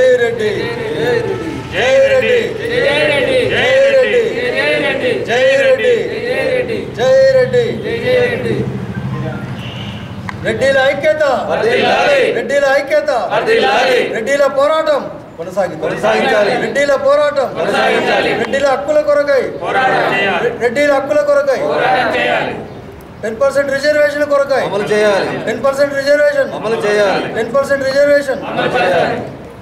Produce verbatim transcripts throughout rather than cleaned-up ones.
రెడ్డి జై రెడ్డి జై రెడ్డి జై రెడ్డి జై రెడ్డి జై రెడ్డి జై రెడ్డి రెడ్డిల ఐక్యత రెడ్డిల ఐక్యత రెడ్డిల పోరాటం కొనసాగించాలి రెడ్డిల పోరాటం కొనసాగించాలి రెడ్డిల హక్కుల కొరకై పోరాటం చేయాలి రెడ్డిల హక్కుల కొరకై పోరాటం చేయాలి టెన్ పర్సెంట్ రిజర్వేషన్ కొరకై అమలు చేయాలి టెన్ పర్సెంట్ రిజర్వేషన్ అమలు చేయాలి టెన్ పర్సెంట్ రిజర్వేషన్ అమలు చేయాలి.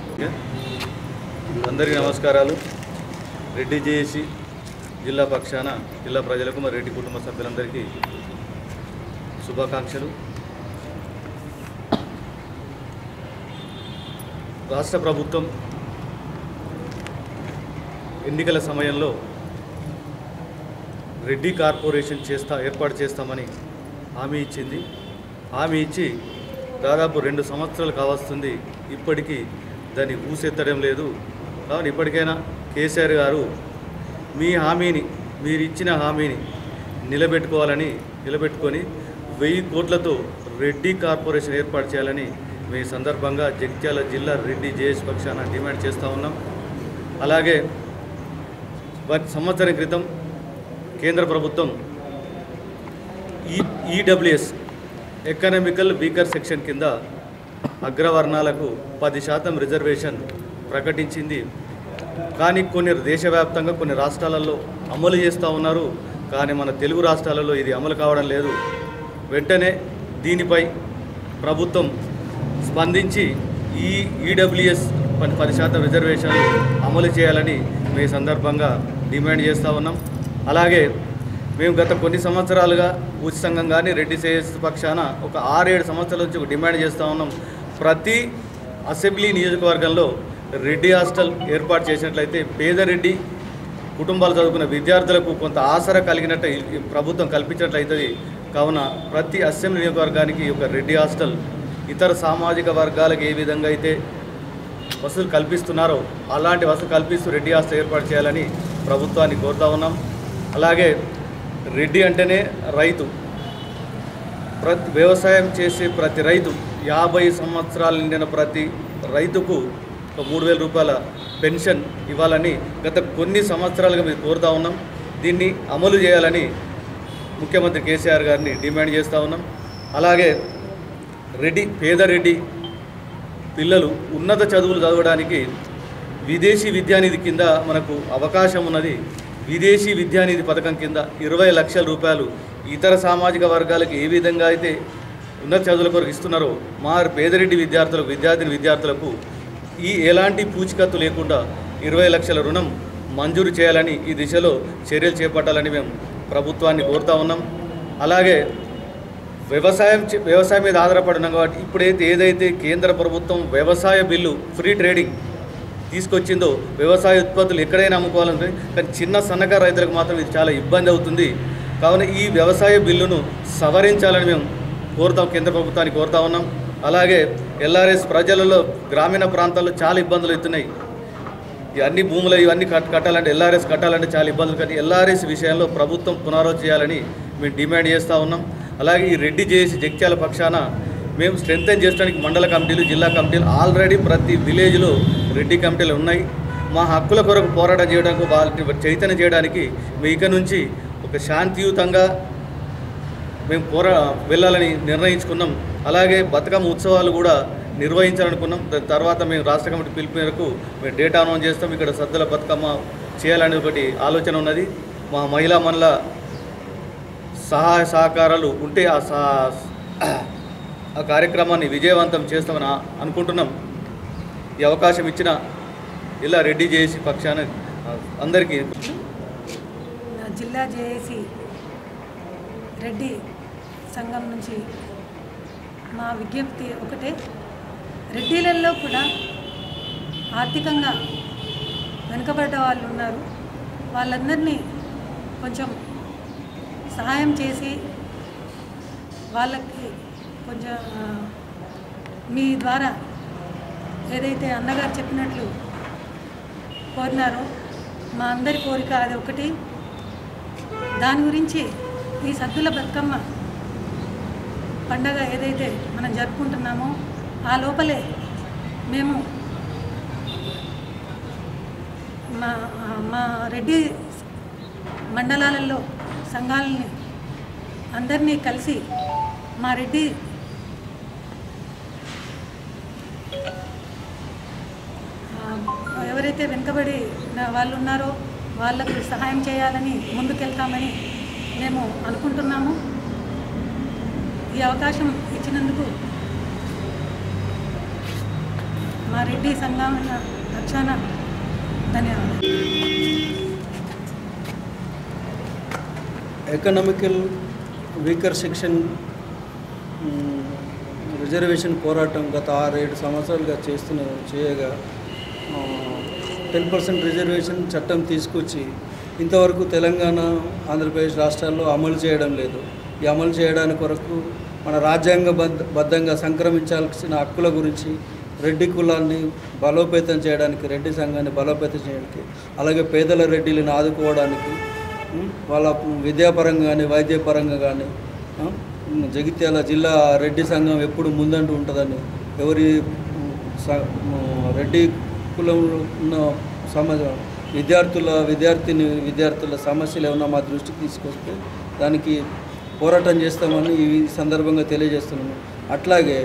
అందరికీ నమస్కారాలు. రెడ్డి జేఏసీ జిల్లా పక్షాన జిల్లా ప్రజలకు మరి రెడ్డి కుటుంబ సభ్యులందరికీ శుభాకాంక్షలు. రాష్ట్ర ప్రభుత్వం ఎన్నికల సమయంలో రెడ్డి కార్పొరేషన్ చేస్తా ఏర్పాటు చేస్తామని హామీ ఇచ్చింది. హామీ ఇచ్చి దాదాపు రెండు సంవత్సరాలు కావస్తుంది. ఇప్పటికీ దాన్ని ఊసెత్తడం లేదు. కాబట్టి ఇప్పటికైనా కేసీఆర్ గారు మీ హామీని మీరు ఇచ్చిన హామీని నిలబెట్టుకోవాలని నిలబెట్టుకొని వెయ్యి కోట్లతో రెడ్డి కార్పొరేషన్ ఏర్పాటు చేయాలని మీ సందర్భంగా జగిత్యాల జిల్లా రెడ్డి జేఏసీ పక్షాన డిమాండ్ చేస్తూ ఉన్నాం. అలాగే సంవత్సరం క్రితం కేంద్ర ప్రభుత్వం ఈ ఈడబ్ల్యూఎస్ ఎకనామికల్ వీకర్ సెక్షన్ కింద అగ్రవర్ణాలకు పది శాతం రిజర్వేషన్ ప్రకటించింది. కానీ కొన్ని దేశవ్యాప్తంగా కొన్ని రాష్ట్రాలలో అమలు చేస్తూ ఉన్నారు. కానీ మన తెలుగు రాష్ట్రాలలో ఇది అమలు కావడం లేదు. వెంటనే దీనిపై ప్రభుత్వం స్పందించి ఈ ఈడబ్ల్యూఎస్ పది శాతం రిజర్వేషన్లు అమలు చేయాలని మీ సందర్భంగా డిమాండ్ చేస్తూ ఉన్నాం. అలాగే మేము గత కొన్ని సంవత్సరాలుగా ఉచిత సంఘం కానీ రెడ్డి జేఏసీ పక్షాన ఒక ఆరేడు సంవత్సరాల నుంచి ఒక డిమాండ్ చేస్తూ ఉన్నాం. ప్రతి అసెంబ్లీ నియోజకవర్గంలో రెడ్డి హాస్టల్ ఏర్పాటు చేసినట్లయితే పేదరెడ్డి కుటుంబాలు చదువుకున్న విద్యార్థులకు కొంత ఆసరా కలిగినట్టు ప్రభుత్వం కల్పించినట్లయితుంది. కావున ప్రతి అసెంబ్లీ నియోజకవర్గానికి ఒక రెడ్డి హాస్టల్ ఇతర సామాజిక వర్గాలకు ఏ విధంగా అయితే వసతులు కల్పిస్తున్నారో అలాంటి వసతులు కల్పిస్తూ రెడ్డి హాస్టల్ ఏర్పాటు చేయాలని ప్రభుత్వాన్ని కోరుతా ఉన్నాం. అలాగే రెడ్డి అంటేనే రైతు. ప్రతి వ్యవసాయం చేసే ప్రతి రైతు యాభై సంవత్సరాలు నిండిన ప్రతి రైతుకు ఒక మూడు వేల రూపాయల పెన్షన్ ఇవ్వాలని గత కొన్ని సంవత్సరాలుగా మేము కోరుతా ఉన్నాం. దీన్ని అమలు చేయాలని ముఖ్యమంత్రి కేసీఆర్ గారిని డిమాండ్ చేస్తూ ఉన్నాం. అలాగే రెడ్డి పేదరెడ్డి పిల్లలు ఉన్నత చదువులు చదవడానికి విదేశీ విద్యానిధి కింద మనకు అవకాశం ఉన్నది. విదేశీ విద్యానిధి పథకం కింద ఇరవై లక్షల రూపాయలు ఇతర సామాజిక వర్గాలకు ఏ విధంగా అయితే ఉన్నత చదువుల కొరకు ఇస్తున్నారో మా పేదరెడ్డి విద్యార్థులకు విద్యార్థిని విద్యార్థులకు ఈ ఎలాంటి పూచికత్తు లేకుండా ఇరవై లక్షల రుణం మంజూరు చేయాలని ఈ దిశలో చర్యలు చేపట్టాలని మేము ప్రభుత్వాన్ని కోరుతా ఉన్నాం. అలాగే వ్యవసాయం వ్యవసాయం మీద ఆధారపడి ఉన్నాం కాబట్టి ఇప్పుడైతే ఏదైతే కేంద్ర ప్రభుత్వం వ్యవసాయ బిల్లు ఫ్రీ ట్రేడింగ్ తీసుకొచ్చిందో వ్యవసాయ ఉత్పత్తులు ఎక్కడైనా అమ్ముకోవాలంటే కానీ చిన్న సన్నకారు రైతులకు మాత్రం ఇది చాలా ఇబ్బంది అవుతుంది. కావున ఈ వ్యవసాయ బిల్లును సవరించాలని మేము కోరుతాం, కేంద్ర ప్రభుత్వాన్ని కోరుతా ఉన్నాం. అలాగే ఎల్ఆర్ఎస్ ప్రజలలో గ్రామీణ ప్రాంతాల్లో చాలా ఇబ్బందులు అవుతున్నాయి. అన్ని భూములు ఇవన్నీ కట్ కట్టాలంటే ఎల్ఆర్ఎస్ కట్టాలంటే చాలా ఇబ్బందులు. కానీ ఎల్ఆర్ఎస్ విషయంలో ప్రభుత్వం పునరాలోచన చేయాలని మేము డిమాండ్ చేస్తూ ఉన్నాం. అలాగే ఈ రెడ్డి జేఏసీ జగిత్యాల పక్షాన మేము స్ట్రెంథెన్ చేయడానికి మండల కమిటీలు జిల్లా కమిటీలు ఆల్రెడీ ప్రతి విలేజ్లో రెడ్డి కమిటీలు ఉన్నాయి. మా హక్కుల కొరకు పోరాటం చేయడానికి వాళ్ళని చైతన్యం చేయడానికి మేము ఇక నుంచి ఒక శాంతియుతంగా మేము పోరా వెళ్ళాలని నిర్ణయించుకున్నాం. అలాగే బతుకమ్మ ఉత్సవాలు కూడా నిర్వహించాలనుకున్నాం. దాని తర్వాత మేము రాష్ట్ర కమిటీ పిలుపు మేరకు మేము డేటా అనౌన్స్ చేస్తాం. ఇక్కడ సద్దుల బతుకమ్మ చేయాలని ఒకటి ఆలోచన ఉన్నది. మా మహిళా మనల సహాయ సహకారాలు ఉంటే ఆ ఆ కార్యక్రమాన్ని విజయవంతం చేస్తామని అనుకుంటున్నాం. ఈ అవకాశం ఇచ్చిన ఇలా రెడ్డి జేఏసీ పక్షాన అందరికీ జిల్లా జేఏసీ రెడ్డి సంఘం నుంచి మా విజ్ఞప్తి ఒకటే, రెడ్డిలలో కూడా ఆర్థికంగా వెనుకబడ్డ వాళ్ళు ఉన్నారు. వాళ్ళందరినీ కొంచెం సహాయం చేసి వాళ్ళకి కొంచెం మీ ద్వారా ఏదైతే అన్నగారు చెప్పినట్లు కోరినారో మా అందరి కోరిక అది ఒకటి. దాని గురించి ఈ సద్దుల బతుకమ్మ పండగ ఏదైతే మనం జరుపుకుంటున్నామో ఆ లోపలే మేము మా మా రెడ్డి మండలాలలో సంఘాలని అందరినీ కలిసి మా రెడ్డి ఎవరైతే వెనుకబడి వాళ్ళు ఉన్నారో వాళ్ళకు సహాయం చేయాలని ముందుకెళ్తామని మేము అనుకుంటున్నాము. ఈ అవకాశం ఇచ్చినందుకు మా రెడ్డి సంఘం పక్షాన ధన్యవాదాలు. ఎకనామికల్ వీకర్ సెక్షన్ రిజర్వేషన్ పోరాటం గత ఆరేడు సంవత్సరాలుగా చేస్తున్న చేయగా టెన్ పర్సెంట్ రిజర్వేషన్ చట్టం తీసుకొచ్చి ఇంతవరకు తెలంగాణ ఆంధ్రప్రదేశ్ రాష్ట్రాల్లో అమలు చేయడం లేదు. ఈ అమలు చేయడానికి కొరకు మన రాజ్యాంగ బద్ధంగా సంక్రమించాల్సిన హక్కుల గురించి రెడ్డి కులాన్ని బలోపేతం చేయడానికి, రెడ్డి సంఘాన్ని బలోపేతం చేయడానికి, అలాగే పేదల రెడ్డిలను ఆదుకోవడానికి, వాళ్ళ విద్యాపరంగా కానీ వైద్యపరంగా కానీ జగిత్యాల జిల్లా రెడ్డి సంఘం ఎప్పుడు ముందంటూ ఉంటుందని, ఎవరి రెడ్డి కులంలో ఉన్న సమాజ విద్యార్థుల విద్యార్థిని విద్యార్థుల సమస్యలు ఏమన్నా మా దృష్టికి తీసుకొస్తే దానికి పోరాటం చేస్తామని ఈ సందర్భంగా తెలియజేస్తున్నాము. అట్లాగే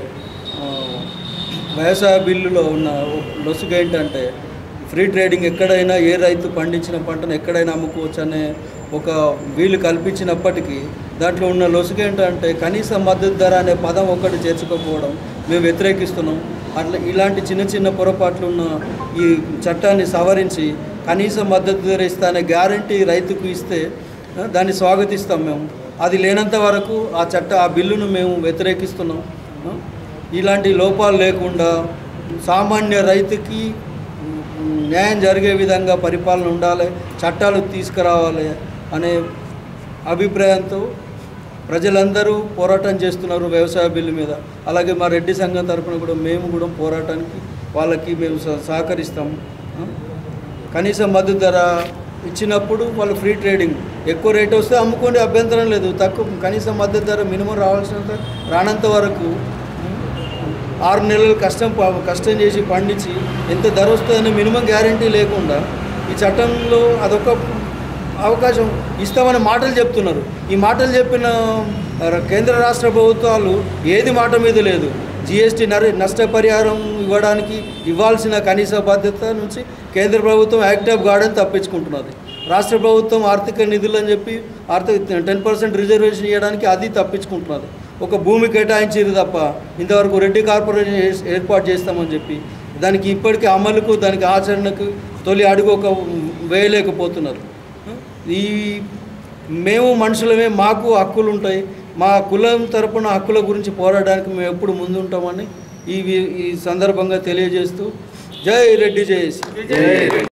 వ్యవసాయ బిల్లులో ఉన్న లొసుగు ఏంటంటే ఫ్రీ ట్రేడింగ్, ఎక్కడైనా ఏ రైతు పండించిన పంటను ఎక్కడైనా అమ్ముకోవచ్చు అనే ఒక వీలు కల్పించినప్పటికీ దాంట్లో ఉన్న లొసుగు ఏంటంటే కనీస మద్దతు ధర అనే పదం ఒక్కటి చేర్చుకోకపోవడం మేము వ్యతిరేకిస్తున్నాం. అట్లా ఇలాంటి చిన్న చిన్న పొరపాట్లు ఉన్న ఈ చట్టాన్ని సవరించి కనీస మద్దతు ధర ఇస్తా అనే గ్యారంటీ రైతుకు ఇస్తే దాన్ని స్వాగతిస్తాం మేము. అది లేనంత వరకు ఆ చట్ట ఆ బిల్లును మేము వ్యతిరేకిస్తున్నాం. ఇలాంటి లోపాలు లేకుండా సామాన్య రైతుకి న్యాయం జరిగే విధంగా పరిపాలన ఉండాలి, చట్టాలు తీసుకురావాలి అనే అభిప్రాయంతో ప్రజలందరూ పోరాటం చేస్తున్నారు వ్యవసాయ బిల్లు మీద. అలాగే మా రెడ్డి సంఘం తరఫున కూడా మేము కూడా పోరాటానికి వాళ్ళకి మేము సహకరిస్తాము. కనీస మద్దతు ధర ఇచ్చినప్పుడు వాళ్ళు ఫ్రీ ట్రేడింగ్, ఎక్కువ రేట్ వస్తే అమ్ముకోండి, అభ్యంతరం లేదు. తక్కువ కనీస మద్దతు ధర మినిమం రావాల్సినంత రానంత వరకు ఆరు నెలలు కష్టం కష్టం చేసి పండించి ఎంత ధర వస్తుందని మినిమం గ్యారంటీ లేకుండా ఈ చట్టంలో అదొక అవకాశం ఇస్తామని మాటలు చెప్తున్నారు. ఈ మాటలు చెప్పిన కేంద్ర రాష్ట్ర ప్రభుత్వాలు ఏది మాట మీద లేదు. జిఎస్టీ నర నష్టపరిహారం ఇవ్వడానికి ఇవ్వాల్సిన కనీస బాధ్యత నుంచి కేంద్ర ప్రభుత్వం యాక్ట్ ఆఫ్ గార్డెన్ తప్పించుకుంటున్నది. రాష్ట్ర ప్రభుత్వం ఆర్థిక నిధులు అని చెప్పి ఆర్థిక టెన్ పర్సెంట్ రిజర్వేషన్ ఇవ్వడానికి అది తప్పించుకుంటున్నది. ఒక భూమి కేటాయించేది తప్ప ఇంతవరకు రెడ్డి కార్పొరేషన్ ఏర్పాటు చేస్తామని చెప్పి దానికి ఇప్పటికీ అమలుకు దానికి ఆచరణకు తొలి అడుగు ఒక వేయలేకపోతున్నారు. ఈ మేము మనుషులమే, మాకు హక్కులు ఉంటాయి, మా కులం తరపున హక్కుల గురించి పోరాడడానికి మేము ఎప్పుడు ముందుంటామని ఈ ఈ సందర్భంగా తెలియజేస్తూ జై రెడ్డి జై.